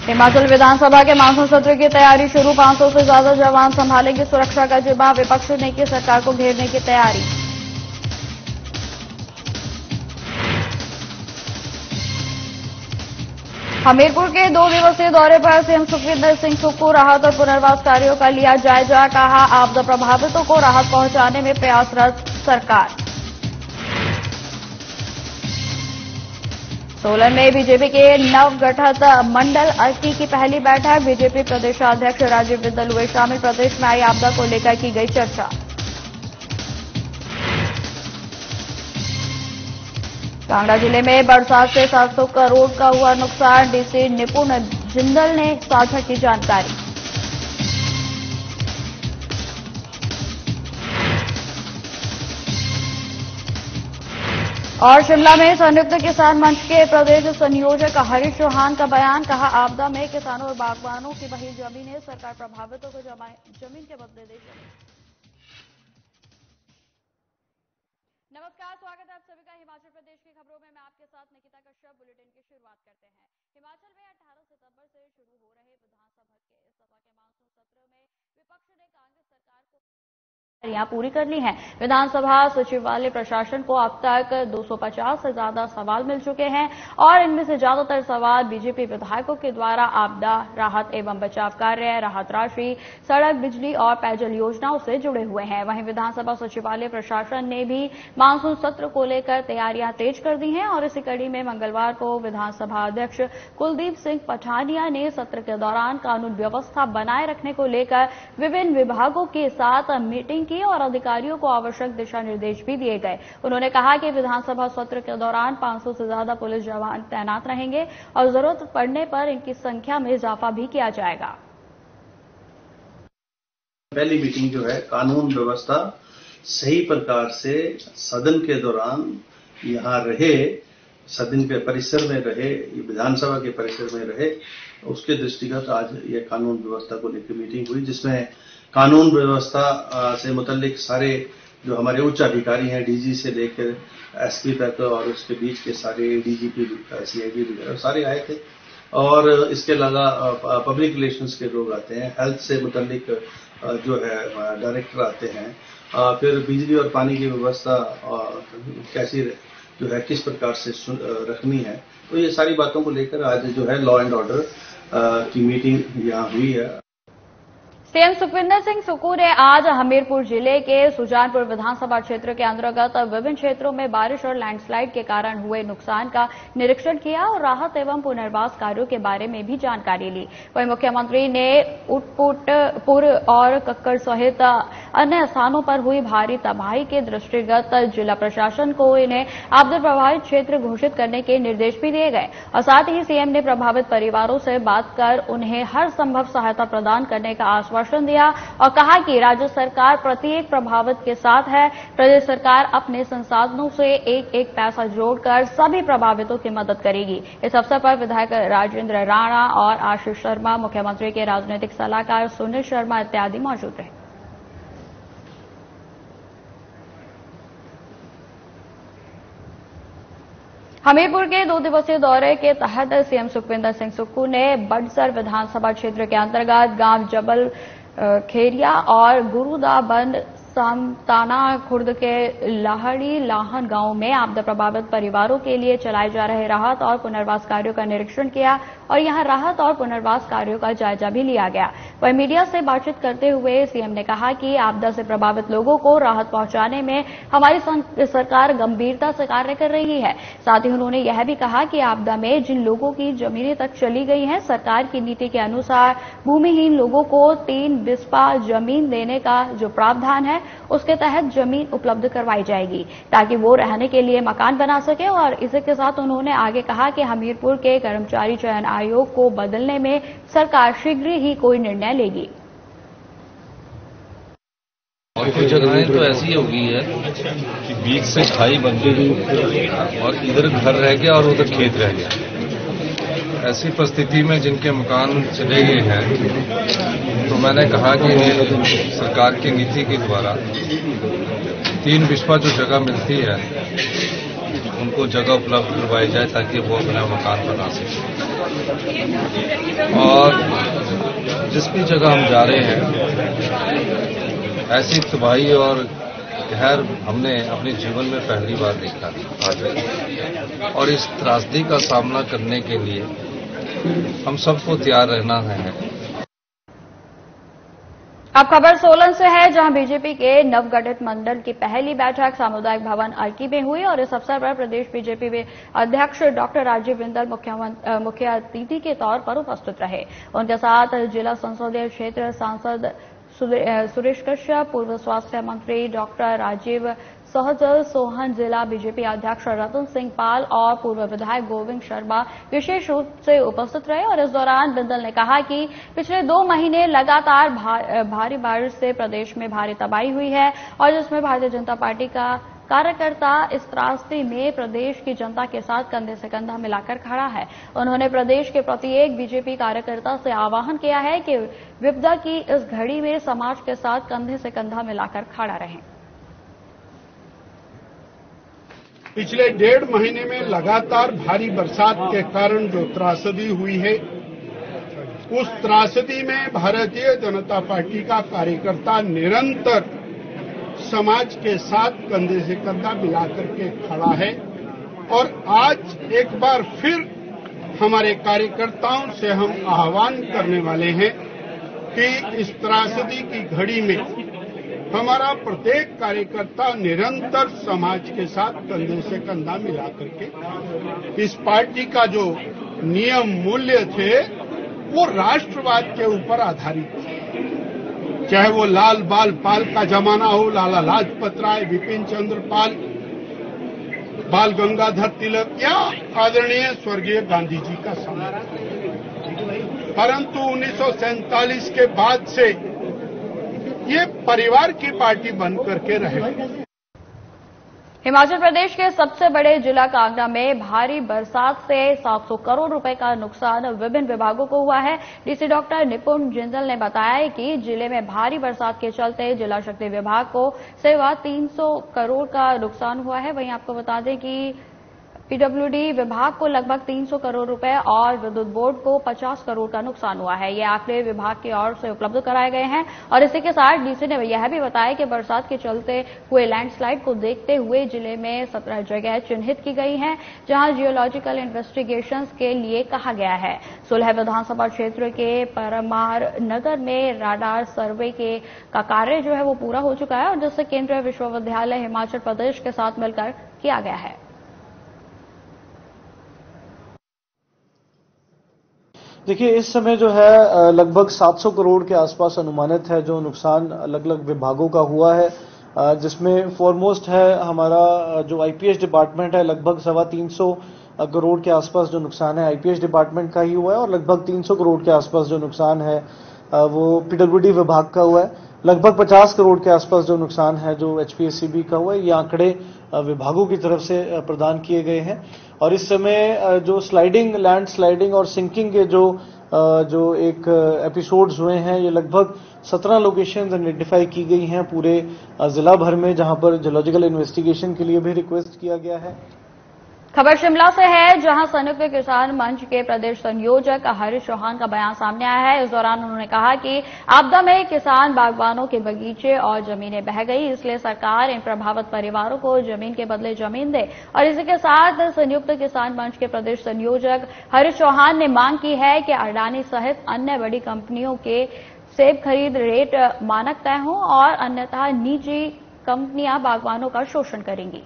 हिमाचल विधानसभा के मानसून सत्र की तैयारी शुरू। 500 से ज्यादा जवान संभालेंगे सुरक्षा का जिम्मा। विपक्ष ने की सरकार को घेरने की तैयारी। हमीरपुर के 2 दिवसीय दौरे पर सीएम सुखविंदर सिंह सुक्खू राहत और पुनर्वास कार्यों का लिया जायजा। कहा, आपदा प्रभावितों को राहत पहुंचाने में प्रयासरत सरकार। सोलन में बीजेपी के नवगठित मंडल अरकी की पहली बैठक। बीजेपी प्रदेशाध्यक्ष राजीव बिंदल हुए शामिल। प्रदेश में आई आपदा को लेकर की गई चर्चा। कांगड़ा जिले में बरसात से 700 करोड़ का हुआ नुकसान। डीसी निपुण जिंदल ने साझा की जानकारी। और शिमला में संयुक्त किसान मंच के प्रदेश संयोजक हरीश चौहान का बयान। कहा, आपदा में किसानों और बागवानों की वही जमीनें सरकार प्रभावितों को जमीन के बदले दे सके। नमस्कार, स्वागत है आप सभी का हिमाचल प्रदेश की खबरों में। मैं आपके साथ निकिता कश्यप। बुलेटिन की शुरुआत करते हैं। हिमाचल में 18 सितंबर से शुरू हो रहे विधानसभा के मानसून सत्र में विपक्ष ने कांग्रेस सरकार को पूरी कर ली है। विधानसभा सचिवालय प्रशासन को अब तक 250 से ज्यादा सवाल मिल चुके हैं और इनमें से ज्यादातर सवाल बीजेपी विधायकों के द्वारा आपदा राहत एवं बचाव कार्य, राहत राशि, सड़क, बिजली और पेयजल योजनाओं से जुड़े हुए हैं। वहीं विधानसभा सचिवालय प्रशासन ने भी मानसून सत्र को लेकर तैयारियां तेज कर दी हैं और इसी कड़ी में मंगलवार को विधानसभा अध्यक्ष कुलदीप सिंह पठानिया ने सत्र के दौरान कानून व्यवस्था बनाए रखने को लेकर विभिन्न विभागों के साथ मीटिंग की और अधिकारियों को आवश्यक दिशा निर्देश भी दिए गए। उन्होंने कहा कि विधानसभा सत्र के दौरान 500 से ज्यादा पुलिस जवान तैनात रहेंगे और जरूरत पड़ने पर इनकी संख्या में इजाफा भी किया जाएगा। पहली मीटिंग जो है कानून व्यवस्था सही प्रकार से सदन के दौरान यहाँ रहे, सदन के परिसर में रहे, विधानसभा के परिसर में रहे, उसके दृष्टिगत आज ये कानून व्यवस्था को लेकर मीटिंग हुई, जिसमें कानून व्यवस्था से मुतल्लिक सारे जो हमारे उच्च अधिकारी हैं, डीजी से लेकर एसपी तक और उसके बीच के सारे डीजीपी, सीआईडी वगैरह सारे आए थे। और इसके अलावा पब्लिक रिलेशंस के लोग आते हैं, हेल्थ से मुतल्लिक जो है डायरेक्टर आते हैं, फिर बिजली और पानी की व्यवस्था कैसी जो है किस प्रकार से रखनी है। तो ये सारी बातों को लेकर आज जो है लॉ एंड ऑर्डर की मीटिंग यहाँ हुई है। सीएम सुखविंदर सिंह सुक्खू ने आज हमीरपुर जिले के सुजानपुर विधानसभा क्षेत्र के अंतर्गत विभिन्न क्षेत्रों में बारिश और लैंडस्लाइड के कारण हुए नुकसान का निरीक्षण किया और राहत एवं पुनर्वास कार्यों के बारे में भी जानकारी ली। वहीं मुख्यमंत्री ने उटपुर और कक्कड़ सहित अन्य स्थानों पर हुई भारी तबाही के दृष्टिगत जिला प्रशासन को इन्हें आपदा प्रभावित क्षेत्र घोषित करने के निर्देश भी दिए गए और साथ ही सीएम ने प्रभावित परिवारों से बात कर उन्हें हर संभव सहायता प्रदान करने का आश्वासन दिया और कहा कि राज्य सरकार प्रत्येक प्रभावित के साथ है। प्रदेश सरकार अपने संसाधनों से एक एक पैसा जोड़कर सभी प्रभावितों की मदद करेगी। इस अवसर पर विधायक राजेंद्र राणा और आशीष शर्मा, मुख्यमंत्री के राजनीतिक सलाहकार सुनील शर्मा इत्यादि मौजूद रहे। हमीरपुर के 2 दिवसीय दौरे के तहत सीएम सुखविंदर सिंह सुक्खू ने बड़सर विधानसभा क्षेत्र के अंतर्गत गांव जबल खेरिया और गुरुदाबंद सामताना खुर्द के लाहड़ी लाहन गांव में आपदा प्रभावित परिवारों के लिए चलाए जा रहे राहत और पुनर्वास कार्यों का निरीक्षण किया और यहां राहत और पुनर्वास कार्यों का जायजा भी लिया गया। वहीं मीडिया से बातचीत करते हुए सीएम ने कहा कि आपदा से प्रभावित लोगों को राहत पहुंचाने में हमारी सरकार गंभीरता से कार्य कर रही है। साथ ही उन्होंने यह भी कहा कि आपदा में जिन लोगों की जमीनें तक चली गई हैं, सरकार की नीति के अनुसार भूमिहीन लोगों को 3 बिस्पा जमीन देने का जो प्रावधान है उसके तहत जमीन उपलब्ध करवाई जाएगी ताकि वो रहने के लिए मकान बना सके। और इसी के साथ उन्होंने आगे कहा कि हमीरपुर के कर्मचारी चयन आयोग को बदलने में सरकार शीघ्र ही कोई निर्णय लेगी। और कुछ जगहें तो ऐसी हो गई है कि बीच से खाई बन गई और इधर घर रह गया और उधर खेत रह गया। ऐसी परिस्थिति में जिनके मकान चले गए हैं तो मैंने कहा कि सरकार की नीति के द्वारा 3 बिस्वा जो जगह मिलती है उनको जगह उपलब्ध करवाई जाए ताकि वो अपना मकान बना सकें। और जिस भी जगह हम जा रहे हैं ऐसी तबाही और कहर हमने अपने जीवन में पहली बार देखा आज, और इस त्रासदी का सामना करने के लिए हम सबको तैयार रहना है। अब खबर सोलन से है, जहां बीजेपी के नवगठित मंडल की पहली बैठक सामुदायिक भवन अर्की में हुई और इस अवसर पर प्रदेश बीजेपी में अध्यक्ष डॉक्टर राजीव बिंदल मुख्य अतिथि के तौर पर उपस्थित रहे। उनके साथ जिला संसदीय क्षेत्र सांसद सुरेश कश्यप, पूर्व स्वास्थ्य मंत्री डॉक्टर राजीव सहजल सोहन, जिला बीजेपी अध्यक्ष रतन सिंह पाल और पूर्व विधायक गोविंद शर्मा विशेष रूप से उपस्थित रहे। और इस दौरान बिंदल ने कहा कि पिछले 2 महीने लगातार भारी बारिश से प्रदेश में भारी तबाही हुई है और जिसमें भारतीय जनता पार्टी का कार्यकर्ता इस त्रासदी में प्रदेश की जनता के साथ कंधे से कंधा मिलाकर खड़ा है। उन्होंने प्रदेश के प्रत्येक बीजेपी कार्यकर्ता से आह्वान किया है कि विपदा की इस घड़ी में समाज के साथ कंधे से कंधा मिलाकर खड़ा रहें। पिछले 1.5 महीने में लगातार भारी बरसात के कारण जो त्रासदी हुई है, उस त्रासदी में भारतीय जनता पार्टी का कार्यकर्ता निरंतर समाज के साथ कंधे से कंधा मिलाकर के खड़ा है। और आज एक बार फिर हमारे कार्यकर्ताओं से हम आह्वान करने वाले हैं कि इस त्रासदी की घड़ी में हमारा प्रत्येक कार्यकर्ता निरंतर समाज के साथ कंधे से कंधा मिलाकर के इस पार्टी का जो नियम मूल्य थे वो राष्ट्रवाद के ऊपर आधारित थे। चाहे वो लाल बाल पाल का जमाना हो, लाला लाजपत राय, विपिन चंद्र पाल, बाल गंगाधर तिलक या आदरणीय स्वर्गीय गांधी जी का समय। परंतु 1947 के बाद से ये परिवार की पार्टी बन करके रहे। हिमाचल प्रदेश के सबसे बड़े जिला कांगड़ा में भारी बरसात से 700 करोड़ रुपए का नुकसान विभिन्न विभागों को हुआ है। डीसी डॉक्टर निपुण जिंदल ने बताया कि जिले में भारी बरसात के चलते जिला शक्ति विभाग को 350 करोड़ का नुकसान हुआ है। वहीं आपको बता दें कि पीडब्ल्यूडी विभाग को लगभग 300 करोड़ रुपए और विद्युत बोर्ड को 50 करोड़ का नुकसान हुआ है। ये आंकड़े विभाग की ओर से उपलब्ध कराए गए हैं। और इसी के साथ डीसी ने यह भी बताया कि बरसात के चलते हुए लैंडस्लाइड को देखते हुए जिले में 17 जगह चिन्हित की गई हैं, जहां जियोलॉजिकल इन्वेस्टिगेशंस के लिए कहा गया है। सुलह विधानसभा क्षेत्र के परमार नगर में राडार सर्वे का कार्य जो है वो पूरा हो चुका है और जिससे केंद्रीय विश्वविद्यालय हिमाचल प्रदेश के साथ मिलकर किया गया है। देखिए, इस समय जो है लगभग 700 करोड़ के आसपास अनुमानित है जो नुकसान अलग अलग विभागों का हुआ है, जिसमें फॉरमोस्ट है हमारा जो आईपीएच डिपार्टमेंट है। लगभग 325 करोड़ के आसपास जो नुकसान है आईपीएच डिपार्टमेंट का ही हुआ है और लगभग 300 करोड़ के आसपास जो नुकसान है वो पीडब्ल्यूडी विभाग का हुआ है। लगभग 50 करोड़ के आसपास जो नुकसान है जो एचपीएससीबी का हुआ है। ये आंकड़े विभागों की तरफ से प्रदान किए गए हैं। और इस समय जो लैंड स्लाइडिंग और सिंकिंग के जो एक एपिसोड्स हुए हैं, ये लगभग 17 लोकेशंस आइडेंटिफाई की गई हैं पूरे जिला भर में, जहां पर जियोलॉजिकल इन्वेस्टिगेशन के लिए भी रिक्वेस्ट किया गया है। खबर शिमला से है, जहां संयुक्त किसान मंच के प्रदेश संयोजक हरीश चौहान का बयान सामने आया है। इस दौरान उन्होंने कहा कि आपदा में किसान बागवानों के बगीचे और जमीनें बह गई, इसलिए सरकार इन प्रभावित परिवारों को जमीन के बदले जमीन दे। और इसी के साथ संयुक्त किसान मंच के प्रदेश संयोजक हरीश चौहान ने मांग की है कि अडानी सहित अन्य बड़ी कंपनियों के सेब खरीद रेट मानक तय हों और अन्यथा निजी कंपनियां बागवानों का शोषण करेंगी।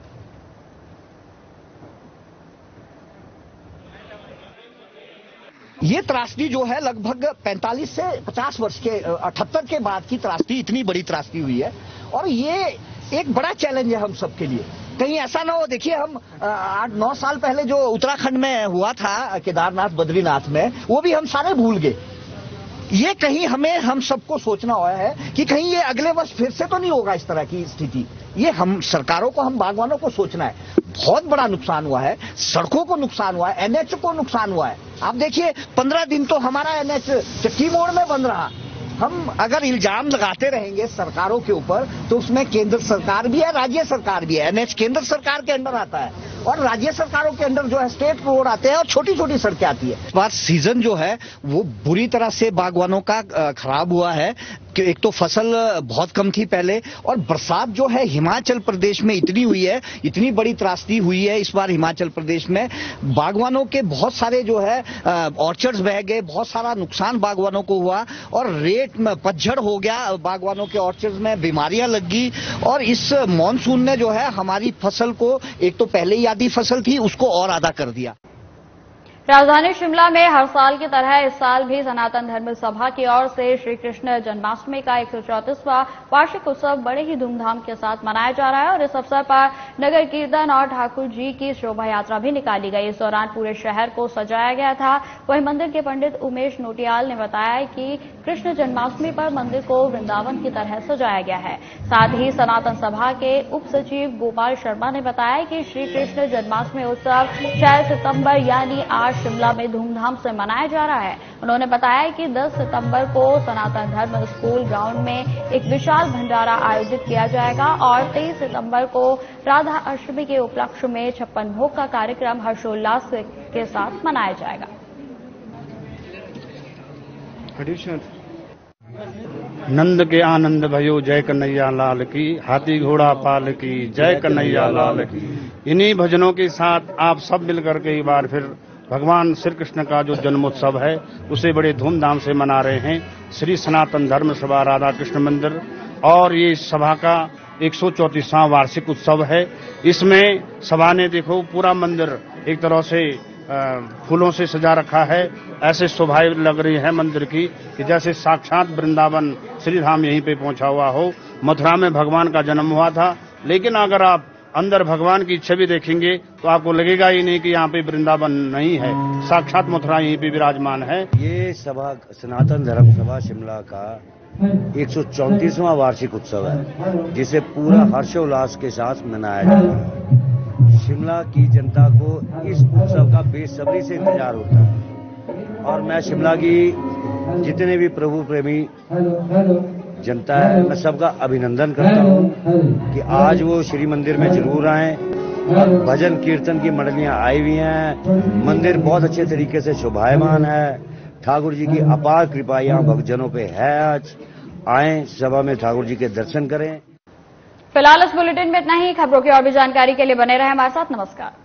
ये त्रासदी जो है लगभग 45 से 50 वर्ष के 78 के बाद की त्रासदी, इतनी बड़ी त्रासदी हुई है और ये एक बड़ा चैलेंज है हम सबके लिए। कहीं ऐसा ना हो, देखिए हम 8-9 साल पहले जो उत्तराखंड में हुआ था केदारनाथ बद्रीनाथ में, वो भी हम सारे भूल गए। ये कहीं हम सबको सोचना हुआ है कि कहीं ये अगले वर्ष फिर से तो नहीं होगा इस तरह की स्थिति। ये हम सरकारों को, हम बागवानों को सोचना है। बहुत बड़ा नुकसान हुआ है, सड़कों को नुकसान हुआ है, एनएच को नुकसान हुआ है। आप देखिए 15 दिन तो हमारा एनएच चक्की मोड़ में बंद रहा हम अगर इल्जाम लगाते रहेंगे सरकारों के ऊपर तो उसमें केंद्र सरकार भी है, राज्य सरकार भी है। एनएच केंद्र सरकार के अंडर आता है और राज्य सरकारों के अंडर जो है स्टेट रोड आते हैं और छोटी छोटी सड़कें आती है। इस बार सीजन जो है वो बुरी तरह से बागवानों का खराब हुआ है कि एक तो फसल बहुत कम थी पहले, और बरसात जो है हिमाचल प्रदेश में इतनी हुई है, इतनी बड़ी त्रासदी हुई है इस बार हिमाचल प्रदेश में। बागवानों के बहुत सारे जो है ऑर्चर्ड्स बह गए, बहुत सारा नुकसान बागवानों को हुआ और रेट में पतझड़ हो गया बागवानों के ऑर्चर्ड्स में, बीमारियां लग गई। और इस मॉनसून ने जो है हमारी फसल को, एक तो पहले ही आधी फसल थी उसको और आधा कर दिया। राजधानी शिमला में हर साल की तरह इस साल भी सनातन धर्म सभा की ओर से श्री कृष्ण जन्माष्टमी का 134वां वार्षिक उत्सव बड़े ही धूमधाम के साथ मनाया जा रहा है और इस अवसर पर नगर कीर्तन और ठाकुर जी की शोभा यात्रा भी निकाली गई। इस दौरान पूरे शहर को सजाया गया था। वहीं मंदिर के पंडित उमेश नोटियाल ने बताया कि कृष्ण जन्माष्टमी पर मंदिर को वृंदावन की तरह सजाया गया है। साथ ही सनातन सभा के उप सचिव गोपाल शर्मा ने बताया कि श्री कृष्ण जन्माष्टमी उत्सव 6 सितंबर यानी आज शिमला में धूमधाम से मनाया जा रहा है। उन्होंने बताया कि 10 सितंबर को सनातन धर्म स्कूल ग्राउंड में एक विशाल भंडारा आयोजित किया जाएगा और 23 सितंबर को राधा अष्टमी के उपलक्ष्य में 56 भोग का कार्यक्रम हर्षोल्लास के साथ मनाया जाएगा। नंद के आनंद भयो जय कन्हैया लाल की, हाथी घोड़ा पाल की जय कन्हैया लाल की। इन्हीं भजनों के साथ आप सब मिलकर के एक बार फिर भगवान श्री कृष्ण का जो जन्मोत्सव है उसे बड़े धूमधाम से मना रहे हैं श्री सनातन धर्म सभा राधा कृष्ण मंदिर। और ये सभा का 134वां वार्षिक उत्सव है। इसमें सभा ने देखो पूरा मंदिर एक तरह से फूलों से सजा रखा है। ऐसे शोभाएं लग रही है मंदिर की कि जैसे साक्षात वृंदावन श्री धाम यहीं पे पहुंचा हुआ हो। मथुरा में भगवान का जन्म हुआ था, लेकिन अगर आप अंदर भगवान की छवि देखेंगे तो आपको लगेगा ही नहीं कि यहाँ पे वृंदावन नहीं है, साक्षात मथुरा यहीं पे विराजमान है। ये सभा सनातन धर्म सभा शिमला का 134वां वार्षिक उत्सव है, जिसे पूरा हर्षोल्लास के साथ मनाया जाता है। शिमला की जनता को इस उत्सव का बेसब्री से इंतजार होता है और मैं शिमला की जितने भी प्रभु प्रेमी जनता है मैं सबका अभिनंदन करता हूँ कि आज वो श्री मंदिर में जरूर आए। भजन कीर्तन की मंडलियां आई हुई हैं, मंदिर बहुत अच्छे तरीके से शोभायमान है। ठाकुर जी की अपार कृपा यहाँ भक्तजनों पे है। आज आए सभा में ठाकुर जी के दर्शन करें। फिलहाल इस बुलेटिन में इतना ही। खबरों की और भी जानकारी के लिए बने रहे हमारे साथ। नमस्कार।